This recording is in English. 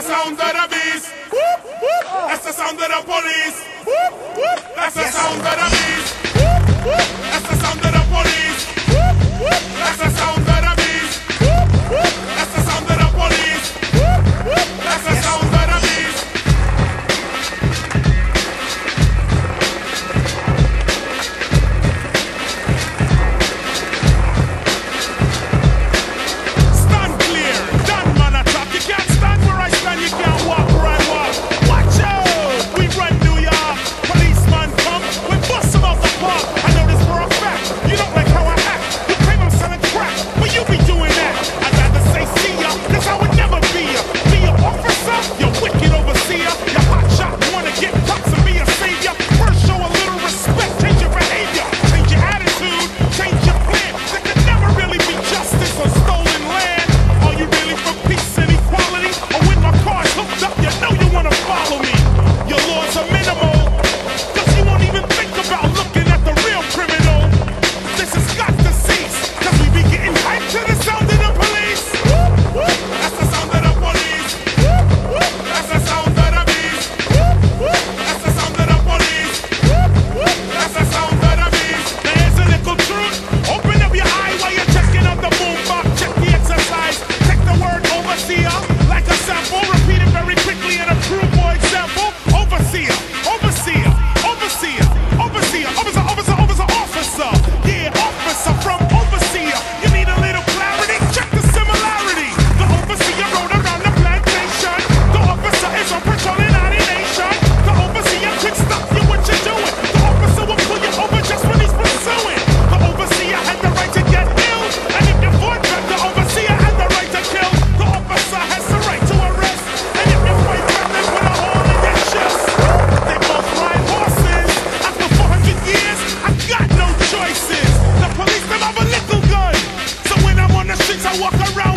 the sound of the beast. That's the sound of the police. That's the sound of the beast. That's the sound of the police. That's the sound of the beast. That's the sound of the police. That's the sound of the beast. Stand clear, done man attack. You can't stand where I stand, you can't walk where I walk. Watch out, we run New York. Policeman come, we bust them out the park. I know this for a fact, you don't like how I act. You claim I'm selling crack, but you be doing that. I'd rather say see ya, cause I would never be ya. Be an officer, you wicked overseer. You hot shot, wanna get props and be a savior. First show a little respect, change your behavior. Change your attitude, change your plan. There can never really be justice on stolen land. Are you really for peace and equality? Or when my car's hooked up, you know you wanna follow me. Your laws are minimal, cause you won't even think about looking at the real criminal. This has got to cease, cause we be getting hyped to the sound of the police. That's the sound of the police. That's the sound of the beast. That's the sound of the police. That's the sound of the beast. There's a little truth. Open up your eye while you're checking out the boombox. Check the exercise. Take the word overseer like a sample. Repeat it very quickly and approve for example. Overseer, overseer, overseer, overseer, officer, officer, officer, officer. Yeah, officer from overseer. You need a little clarity. Check the similarity. The overseer rode around the plantation. The officer is on patrol in our nation. The overseer could stop you what you're doing. The officer will pull you over just when he's pursuing. The overseer had the right to get ill, and if you fought back, the overseer had the right to kill. The officer has the right to arrest, and if you fight back, they put a hole in your chest. They both ride horses. After 400 years, I got no choices. The police them have a little gun, so when I'm on the streets, I walk around